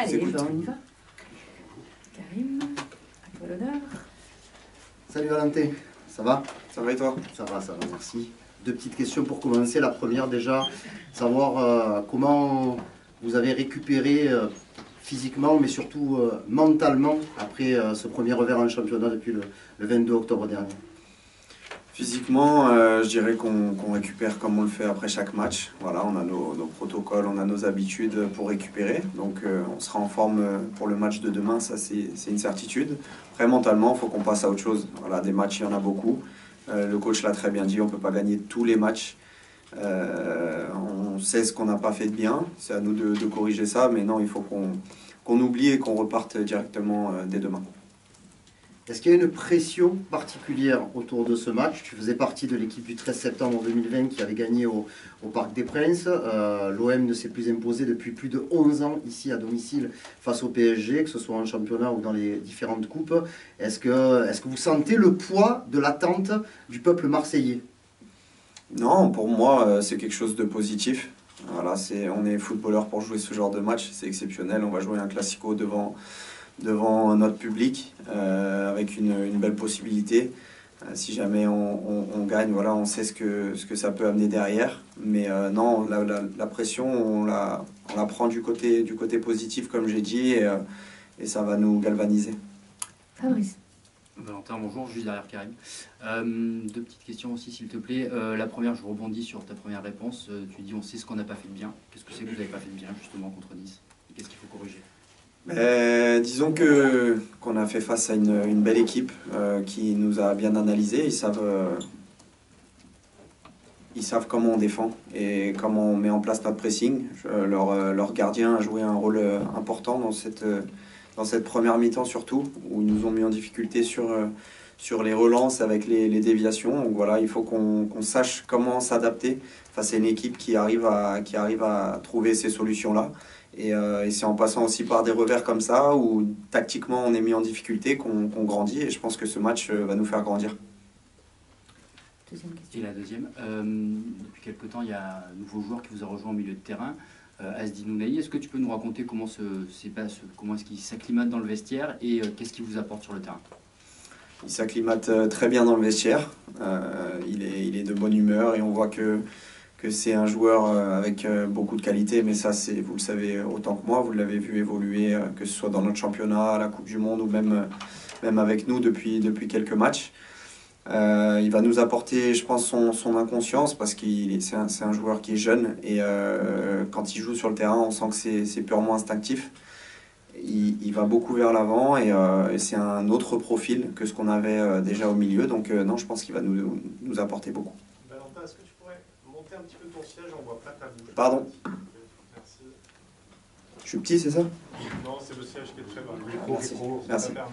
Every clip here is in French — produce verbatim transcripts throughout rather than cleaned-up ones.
Allez, ben on y va. Karim, à toi l'honneur. Salut Valentin, ça va? Ça va et toi? Ça va, ça va, merci. Deux petites questions pour commencer. La première déjà, savoir euh, comment vous avez récupéré euh, physiquement, mais surtout euh, mentalement, après euh, ce premier revers en championnat depuis le, le vingt-deux octobre dernier. Physiquement, euh, je dirais qu'on qu'on récupère comme on le fait après chaque match. Voilà, on a nos, nos protocoles, on a nos habitudes pour récupérer. Donc euh, on sera en forme pour le match de demain, ça c'est une certitude. Après mentalement, il faut qu'on passe à autre chose. Voilà, des matchs, il y en a beaucoup. Euh, le coach l'a très bien dit, on ne peut pas gagner tous les matchs. Euh, on sait ce qu'on n'a pas fait de bien, c'est à nous de, de corriger ça. Mais non, il faut qu'on qu'on oublie et qu'on reparte directement euh, dès demain. Est-ce qu'il y a une pression particulière autour de ce match? Tu faisais partie de l'équipe du treize septembre deux mille vingt qui avait gagné au, au Parc des Princes. Euh, L'O M ne s'est plus imposé depuis plus de onze ans ici à domicile face au P S G, que ce soit en championnat ou dans les différentes coupes. Est-ce que, est-ce que vous sentez le poids de l'attente du peuple marseillais? Non, pour moi, c'est quelque chose de positif. Voilà, c'est, on est footballeur pour jouer ce genre de match, c'est exceptionnel. On va jouer un classico devant... devant notre public, euh, avec une, une belle possibilité. Euh, si jamais on, on, on gagne, voilà, on sait ce que, ce que ça peut amener derrière. Mais euh, non, la, la, la pression, on la, on la prend du côté, du côté positif, comme j'ai dit, et, euh, et ça va nous galvaniser. Fabrice. Valentin, bonjour, juste derrière Karim. Euh, deux petites questions aussi, s'il te plaît. Euh, la première, je rebondis sur ta première réponse. Euh, tu dis on sait ce qu'on n'a pas fait de bien. Qu'est-ce que c'est que vous n'avez pas fait de bien, justement, contre Nice? Qu'est-ce qu'il faut corriger? Euh, disons que qu'on a fait face à une, une belle équipe euh, qui nous a bien analysé. Ils savent, euh, ils savent comment on défend et comment on met en place notre pressing. Je, leur, euh, leur gardien a joué un rôle euh, important dans cette, euh, dans cette première mi-temps surtout, où ils nous ont mis en difficulté sur, euh, sur les relances avec les, les déviations. Donc voilà, il faut qu'on qu'on sache comment s'adapter face à une équipe qui arrive à, qui arrive à trouver ces solutions-là. Et, euh, et c'est en passant aussi par des revers comme ça, où tactiquement on est mis en difficulté, qu'on qu'on grandit. Et je pense que ce match va nous faire grandir. Deuxième question. Et la deuxième, euh, depuis quelque temps, il y a un nouveau joueur qui vous a rejoint au milieu de terrain, euh, Asdi Nounaï. Est-ce que tu peux nous raconter comment, ce, passe, comment est-ce qu'il s'acclimate dans le vestiaire et euh, qu'est-ce qu'il vous apporte sur le terrain? Il s'acclimate très bien dans le vestiaire. Euh, il, est, il est de bonne humeur et on voit que que c'est un joueur avec beaucoup de qualité, mais ça, c'est, vous le savez autant que moi, vous l'avez vu évoluer, que ce soit dans notre championnat, à la Coupe du Monde ou même, même avec nous depuis, depuis quelques matchs. Euh, il va nous apporter, je pense, son, son inconscience parce que c'est un, c'est un joueur qui est jeune et euh, quand il joue sur le terrain, on sent que c'est purement instinctif. Il, il va beaucoup vers l'avant et, euh, et c'est un autre profil que ce qu'on avait déjà au milieu, donc euh, non, je pense qu'il va nous, nous apporter beaucoup. Valentin, est-ce que tu pourrais monter un petit peu ton siège, on voit pas ta bouche. Pardon. Merci. Je suis petit, c'est ça? Non, c'est le siège qui est très bas. Le micro, Merci. micro, Merci. ça permet.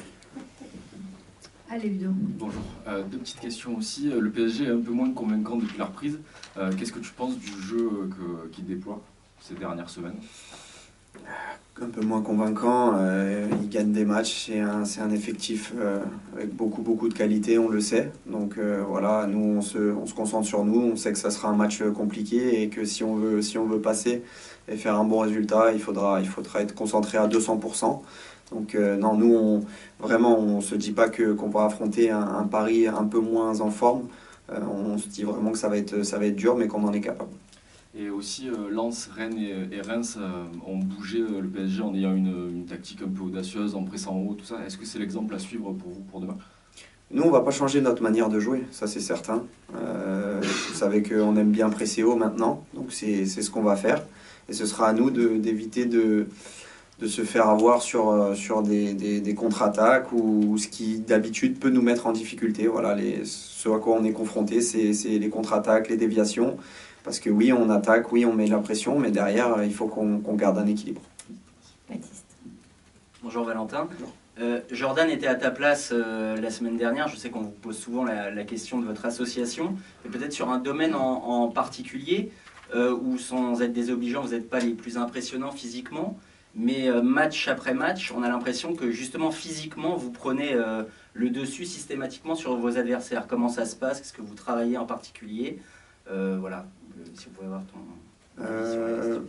Allez, Ludo. Bonjour. Euh, deux petites questions aussi. Le P S G est un peu moins convaincant depuis la reprise. Euh, Qu'est-ce que tu penses du jeu qu'il déploie ces dernières semaines? Un peu moins convaincant, euh, il gagne des matchs, c'est un, c'est un effectif euh, avec beaucoup beaucoup de qualité, on le sait. Donc euh, voilà, nous on se, on se concentre sur nous, on sait que ça sera un match compliqué et que si on veut, si on veut passer et faire un bon résultat, il faudra, il faudra être concentré à deux cents pour cent. Donc euh, non, nous on, vraiment on ne se dit pas que, qu'on va affronter un, un Paris un peu moins en forme, euh, on se dit vraiment que ça va être, ça va être dur mais qu'on en est capable. Et aussi, euh, Lens, Rennes et, et Reims euh, ont bougé euh, le P S G en ayant une, une tactique un peu audacieuse, en pressant en haut, tout ça. Est-ce que c'est l'exemple à suivre pour vous pour demain? Nous, on ne va pas changer notre manière de jouer, ça c'est certain. Euh, vous savez qu'on aime bien presser haut maintenant, donc c'est ce qu'on va faire. Et ce sera à nous d'éviter de, de, de se faire avoir sur, sur des, des, des contre-attaques ou, ou ce qui d'habitude peut nous mettre en difficulté. Voilà, les, ce à quoi on est confronté, c'est les contre-attaques, les déviations. Parce que oui, on attaque, oui, on met la pression, mais derrière, il faut qu'on qu'on garde un équilibre. Baptiste. Bonjour Valentin. Bonjour. Euh, Jordan était à ta place euh, la semaine dernière. Je sais qu'on vous pose souvent la, la question de votre association, et peut-être sur un domaine en, en particulier, euh, où sans être désobligeant, vous n'êtes pas les plus impressionnants physiquement, mais euh, match après match, on a l'impression que justement physiquement, vous prenez euh, le dessus systématiquement sur vos adversaires. Comment ça se passe? Est-ce que vous travaillez en particulier? euh, Voilà. Si vous pouvez avoir ton... Euh,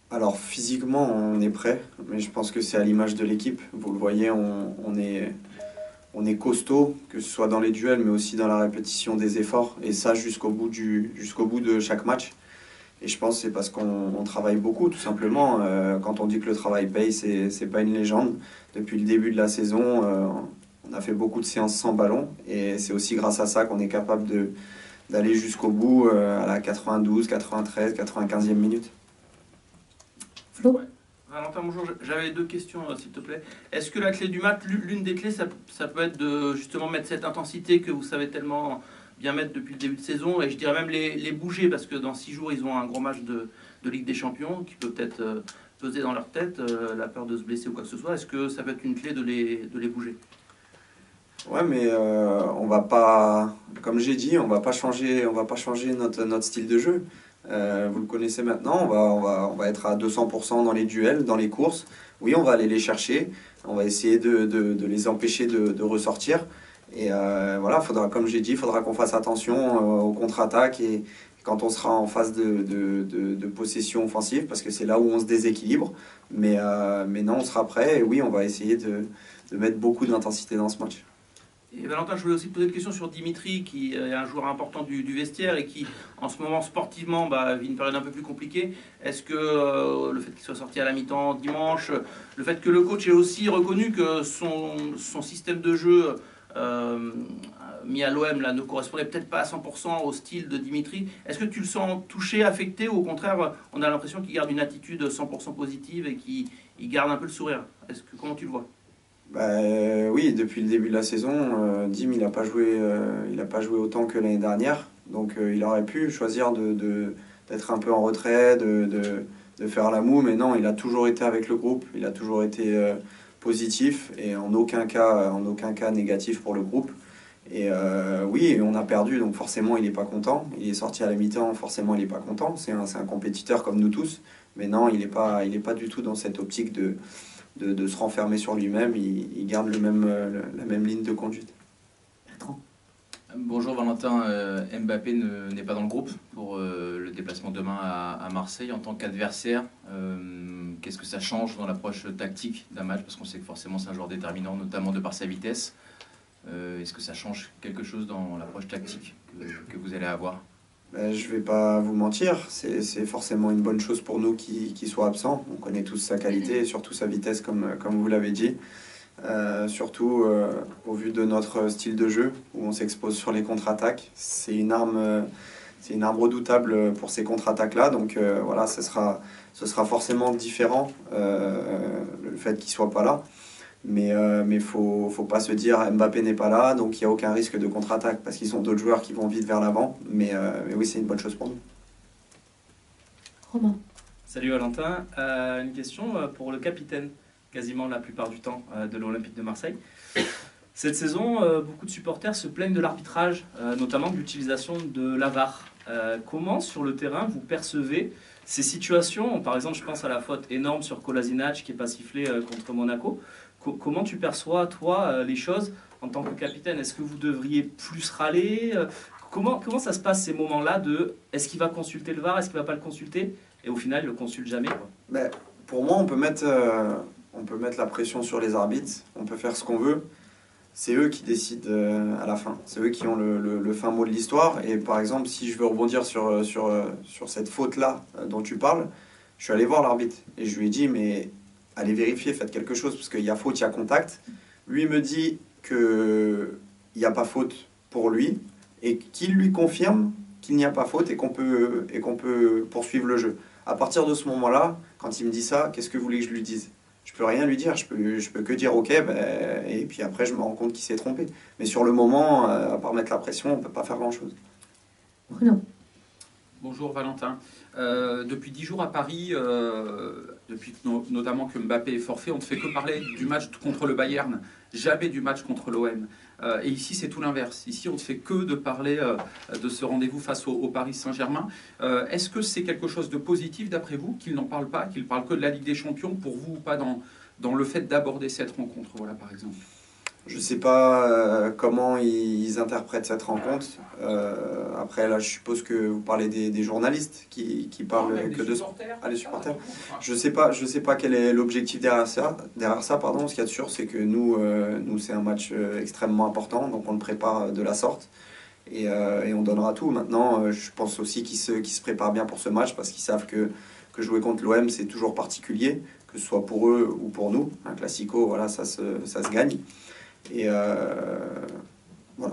Alors physiquement, on est prêt, mais je pense que c'est à l'image de l'équipe. Vous le voyez, on, on est, on est costaud, que ce soit dans les duels, mais aussi dans la répétition des efforts, et ça jusqu'au bout, du, jusqu'au bout de chaque match. Et je pense que c'est parce qu'on on travaille beaucoup, tout simplement. Euh, quand on dit que le travail paye, c'est, c'est pas une légende. Depuis le début de la saison, euh, on a fait beaucoup de séances sans ballon, et c'est aussi grâce à ça qu'on est capable de, d'aller jusqu'au bout euh, à la quatre-vingt-douze, quatre-vingt-treize, quatre-vingt-quinzième minute. Flo. Ouais. Valentin, bonjour. J'avais deux questions, euh, s'il te plaît. Est-ce que la clé du match, l'une des clés, ça, ça peut être de justement mettre cette intensité que vous savez tellement bien mettre depuis le début de saison, et je dirais même les, les bouger, parce que dans six jours, ils ont un gros match de, de Ligue des Champions qui peut peut-être euh, peser dans leur tête, euh, la peur de se blesser ou quoi que ce soit. Est-ce que ça peut être une clé de les, de les bouger? Ouais, mais euh, on va pas, comme j'ai dit, on va pas changer, on va pas changer notre, notre style de jeu. Euh, vous le connaissez maintenant, on va, on, va, on va être à deux cents pour cent dans les duels, dans les courses. Oui, on va aller les chercher, on va essayer de, de, de les empêcher de, de ressortir. Et euh, voilà, faudra, comme j'ai dit, il faudra qu'on fasse attention euh, aux contre-attaques et quand on sera en phase de, de, de, de possession offensive, parce que c'est là où on se déséquilibre. Mais, euh, mais non, on sera prêt et oui, on va essayer de, de mettre beaucoup d'intensité dans ce match. Et Valentin, je voulais aussi poser une question sur Dimitri, qui est un joueur important du, du vestiaire et qui, en ce moment, sportivement, bah, vit une période un peu plus compliquée. Est-ce que euh, le fait qu'il soit sorti à la mi-temps dimanche, le fait que le coach ait aussi reconnu que son, son système de jeu euh, mis à l'O M là, ne correspondait peut-être pas à cent pour cent au style de Dimitri, est-ce que tu le sens touché, affecté, ou au contraire, on a l'impression qu'il garde une attitude cent pour cent positive et qu'il garde un peu le sourire? Est-ce que, comment tu le vois? Bah, euh, oui, depuis le début de la saison, euh, Dim il n'a pas joué, euh, il a pas joué autant que l'année dernière, donc euh, il aurait pu choisir de, de, d'être un peu en retrait, de, de, de faire la moue, mais non, il a toujours été avec le groupe, il a toujours été euh, positif et en aucun cas, en aucun cas négatif pour le groupe. Et euh, oui, on a perdu, donc forcément il n'est pas content. Il est sorti à la mi-temps, forcément il n'est pas content. C'est un, c'est un compétiteur comme nous tous, mais non, il n'est pas, il n'est pas du tout dans cette optique de De, de se renfermer sur lui-même, il, il garde le même, euh, la même ligne de conduite. Bertrand. Bonjour Valentin, euh, Mbappé ne- n'est pas dans le groupe pour euh, le déplacement demain à, à Marseille en tant qu'adversaire. Euh, Qu'est-ce que ça change dans l'approche tactique d'un match? Parce qu'on sait que forcément c'est un joueur déterminant, notamment de par sa vitesse. Euh, Est-ce que ça change quelque chose dans l'approche tactique que, que vous allez avoir? Ben, je ne vais pas vous mentir, c'est c'est forcément une bonne chose pour nous qu'il qu'il soit absent. On connaît tous sa qualité et surtout sa vitesse, comme, comme vous l'avez dit. Euh, surtout euh, au vu de notre style de jeu, où on s'expose sur les contre-attaques. C'est une arme, euh, c'est une arme redoutable pour ces contre-attaques-là. Donc euh, voilà, ce sera, ce sera forcément différent, euh, le fait qu'il ne soit pas là. Mais il euh, ne faut, faut pas se dire Mbappé n'est pas là, donc il n'y a aucun risque de contre-attaque, parce qu'ils ont d'autres joueurs qui vont vite vers l'avant. Mais, euh, mais oui, c'est une bonne chose pour nous. Romain. Salut Valentin, euh, une question euh, pour le capitaine, quasiment la plupart du temps, euh, de l'Olympique de Marseille. Cette saison, euh, beaucoup de supporters se plaignent de l'arbitrage, euh, notamment de l'utilisation de l'A V A R. Euh, comment, sur le terrain, vous percevez ces situations? Par exemple, je pense à la faute énorme sur Kolasinac qui n'est pas sifflé euh, contre Monaco. Co- comment tu perçois, toi, euh, les choses en tant que capitaine? Est-ce que vous devriez plus râler? Euh, comment, comment ça se passe ces moments-là de est-ce qu'il va consulter le V A R, est-ce qu'il ne va pas le consulter? Et au final, il ne le consulte jamais, quoi. Ben, pour moi, on peut, mettre, euh, on peut mettre la pression sur les arbitres, on peut faire ce qu'on veut. C'est eux qui décident euh, à la fin. C'est eux qui ont le, le, le fin mot de l'histoire. Et par exemple, si je veux rebondir sur, sur, sur cette faute-là euh, dont tu parles, je suis allé voir l'arbitre et je lui ai dit, mais allez vérifier, faites quelque chose, parce qu'il y a faute, il y a contact. Lui me dit qu'il n'y a pas faute pour lui et qu'il lui confirme qu'il n'y a pas faute et qu'on peut, et qu'on peut poursuivre le jeu. À partir de ce moment-là, quand il me dit ça, qu'est-ce que vous voulez que je lui dise? Je peux rien lui dire, je peux, je peux que dire ok, ben, et puis après je me rends compte qu'il s'est trompé. Mais sur le moment, à part mettre la pression, on ne peut pas faire grand-chose. Bruno. Bonjour Valentin. Euh, depuis dix jours à Paris, euh, depuis no- notamment que Mbappé est forfait, on ne fait que parler du match contre le Bayern, jamais du match contre l'O M. Euh, et ici, c'est tout l'inverse. Ici, on ne fait que de parler euh, de ce rendez-vous face au, au Paris Saint-Germain. Euh, Est-ce que c'est quelque chose de positif d'après vous, qu'il n'en parle pas, qu'il parle que de la Ligue des Champions, pour vous ou pas dans, dans le fait d'aborder cette rencontre, voilà, par exemple? Je ne sais pas euh, comment ils, ils interprètent cette rencontre. Euh, après, là, je suppose que vous parlez des, des journalistes qui, qui parlent Non, que de ça. Ah, les supporters. Ah, Je ne sais pas, je sais pas quel est l'objectif derrière ça. Derrière ça, pardon. Ce qu'il y a de sûr, c'est que nous, euh, nous c'est un match euh, extrêmement important, donc on le prépare de la sorte. Et, euh, et on donnera tout. Maintenant, euh, je pense aussi qu'ils se, qu'ils se préparent bien pour ce match parce qu'ils savent que, que jouer contre l'O M, c'est toujours particulier, que ce soit pour eux ou pour nous. Un classico, voilà, ça se, ça se gagne. Et euh, voilà.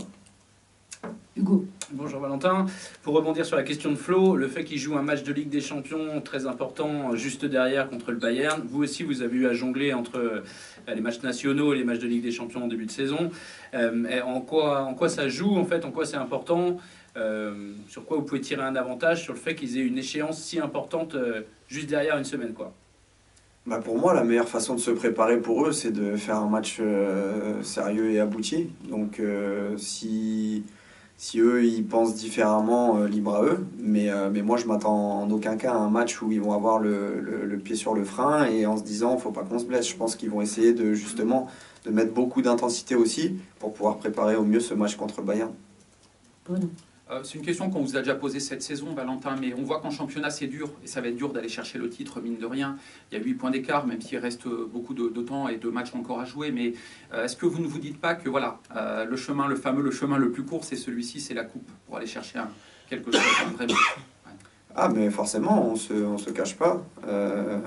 Hugo. Bonjour Valentin. Pour rebondir sur la question de Flo, le fait qu'il joue un match de Ligue des Champions très important juste derrière contre le Bayern, vous aussi vous avez eu à jongler entre les matchs nationaux et les matchs de Ligue des Champions en début de saison. Euh, en, quoi, en quoi ça joue en fait, en quoi c'est important, euh, sur quoi vous pouvez tirer un avantage sur le fait qu'ils aient une échéance si importante euh, juste derrière une semaine quoi. Bah pour moi, la meilleure façon de se préparer pour eux, c'est de faire un match euh, sérieux et abouti. Donc euh, si, si eux, ils pensent différemment, euh, libre à eux. Mais, euh, mais moi, je m'attends en aucun cas à un match où ils vont avoir le, le, le pied sur le frein et en se disant, il ne faut pas qu'on se blesse. Je pense qu'ils vont essayer de, justement de mettre beaucoup d'intensité aussi pour pouvoir préparer au mieux ce match contre le Bayern. Bon. Euh, c'est une question qu'on vous a déjà posée cette saison, Valentin, mais on voit qu'en championnat c'est dur, et ça va être dur d'aller chercher le titre, mine de rien. Il y a huit points d'écart, même s'il reste beaucoup de, de temps et de matchs encore à jouer, mais euh, est-ce que vous ne vous dites pas que voilà, euh, le chemin, le fameux, le chemin le plus court, c'est celui-ci, c'est la coupe, pour aller chercher un, quelque chose de vraiment... Ouais. Ah mais forcément, on se, on se cache pas. Euh,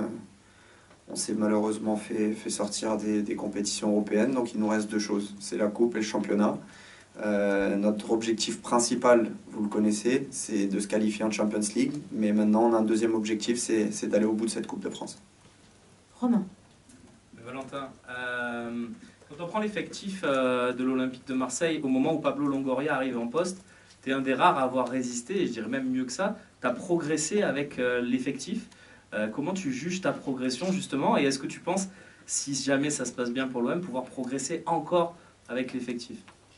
on s'est malheureusement fait, fait sortir des, des compétitions européennes, donc il nous reste deux choses, c'est la coupe et le championnat. Euh, notre objectif principal, vous le connaissez, c'est de se qualifier en Champions League. Mais maintenant, on a un deuxième objectif, c'est, c'est d'aller au bout de cette Coupe de France. Romain. Valentin, euh, quand on prend l'effectif euh, de l'Olympique de Marseille, au moment où Pablo Longoria arrive en poste, tu es un des rares à avoir résisté, et je dirais même mieux que ça, tu as progressé avec euh, l'effectif. Euh, comment tu juges ta progression justement, et est-ce que tu penses, si jamais ça se passe bien pour l'O M, pouvoir progresser encore avec l'effectif ?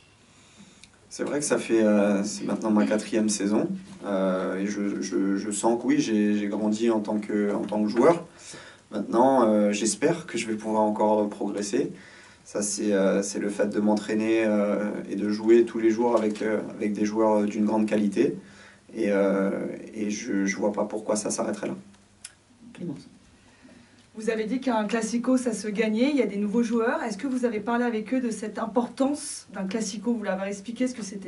C'est vrai que ça fait euh, c'est maintenant ma quatrième saison euh, et je, je, je sens que oui, j'ai, j'ai grandi en tant que, en tant que joueur. Maintenant, euh, j'espère que je vais pouvoir encore progresser. Ça, c'est, euh, c'est le fait de m'entraîner euh, et de jouer tous les jours avec, euh, avec des joueurs d'une grande qualité. Et, euh, et je ne vois pas pourquoi ça s'arrêterait là. Clémence. Vous avez dit qu'un classico, ça se gagnait, il y a des nouveaux joueurs. Est-ce que vous avez parlé avec eux de cette importance d'un classico? Vous leur avez expliqué ce que c'était?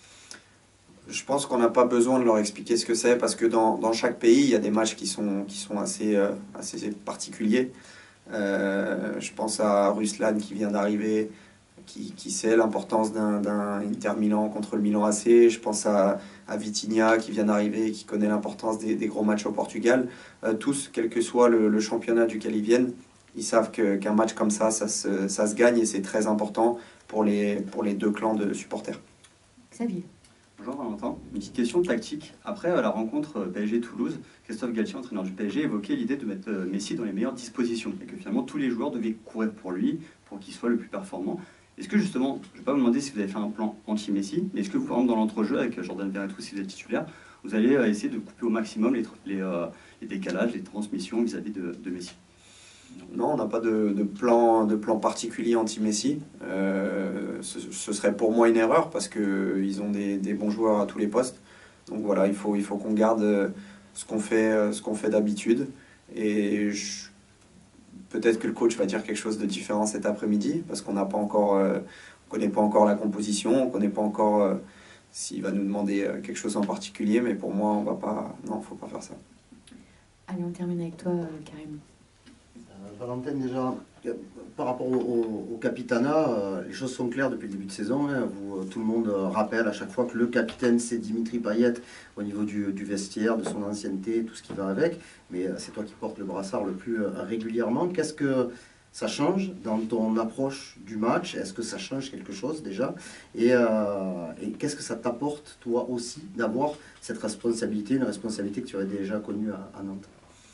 Je pense qu'on n'a pas besoin de leur expliquer ce que c'est parce que dans, dans chaque pays, il y a des matchs qui sont, qui sont assez, euh, assez particuliers. Euh, je pense à Ruslan qui vient d'arriver, qui, qui sait l'importance d'un, d'un Inter Milan contre le Milan A C. Je pense à, à Vitinha qui vient d'arriver, qui connaît l'importance des, des gros matchs au Portugal. Euh, tous, quel que soit le, le championnat duquel ils viennent, ils savent que, qu'un match comme ça, ça se, ça se gagne et c'est très important pour les, pour les deux clans de supporters. Xavier. Bonjour Valentin, une petite question tactique. Après la rencontre P S G-Toulouse, Christophe Galtier, entraîneur du P S G, évoquait l'idée de mettre Messi dans les meilleures dispositions et que finalement tous les joueurs devaient courir pour lui, pour qu'il soit le plus performant. Est-ce que justement, je ne vais pas vous demander si vous avez fait un plan anti-Messi, mais est-ce que vous, par exemple, dans l'entrejeu avec Jordan Verretou, si vous êtes titulaire, vous allez essayer de couper au maximum les, les, euh, les décalages, les transmissions vis-à-vis de, de Messi? Non, on n'a pas de, de, plan, de plan particulier anti-Messi. Euh, ce, ce serait pour moi une erreur parce qu'ils ont des, des bons joueurs à tous les postes. Donc voilà, il faut, il faut qu'on garde ce qu'on fait, ce qu'on fait d'habitude. Et je, peut-être que le coach va dire quelque chose de différent cet après-midi parce qu'on n'a pas encore, euh, on connaît pas encore la composition, on ne connaît pas encore euh, s'il va nous demander quelque chose en particulier. Mais pour moi, on va pas, non, faut pas faire ça. Allez, on termine avec toi, Karim. Valentin, déjà, par rapport au, au, au Capitana, euh, les choses sont claires depuis le début de saison. Hein. Vous, tout le monde rappelle à chaque fois que le capitaine, c'est Dimitri Payet au niveau du, du vestiaire, de son ancienneté, tout ce qui va avec. Mais euh, c'est toi qui portes le brassard le plus euh, régulièrement. Qu'est-ce que ça change dans ton approche du match? Est-ce que ça change quelque chose déjà? Et, euh, et qu'est-ce que ça t'apporte, toi aussi, d'avoir cette responsabilité, une responsabilité que tu as déjà connue à, à Nantes?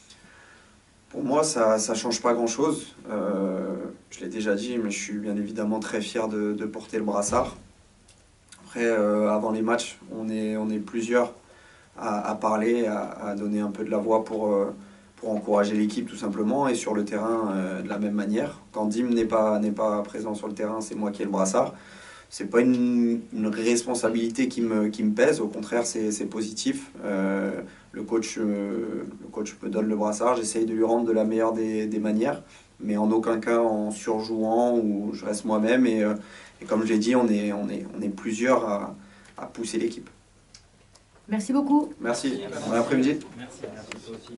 Pour moi, ça ne change pas grand-chose. Euh, je l'ai déjà dit, mais je suis bien évidemment très fier de, de porter le brassard. Après, euh, avant les matchs, on est, on est plusieurs à, à parler, à, à donner un peu de la voix pour, euh, pour encourager l'équipe tout simplement, et sur le terrain euh, de la même manière. Quand Dim n'est pas, n'est pas présent sur le terrain, c'est moi qui ai le brassard. C'est pas une, une responsabilité qui me, qui me pèse, au contraire c'est, c'est positif. Euh, le, coach, euh, le coach me donne le brassard, j'essaye de lui rendre de la meilleure des, des manières, mais en aucun cas en surjouant, ou je reste moi-même, et, euh, et comme je l'ai dit, on est, on est, on est plusieurs à, à pousser l'équipe. Merci beaucoup. Merci, bon après-midi. Merci, merci toi aussi.